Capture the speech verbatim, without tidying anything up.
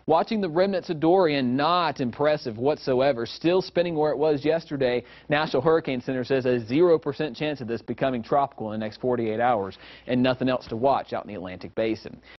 Watching the remnants of Dorian, not impressive whatsoever. Still spinning where it was yesterday. National Hurricane Center says a zero percent chance of this becoming tropical in the next forty-eight hours, and nothing else to watch out in the Atlantic Basin.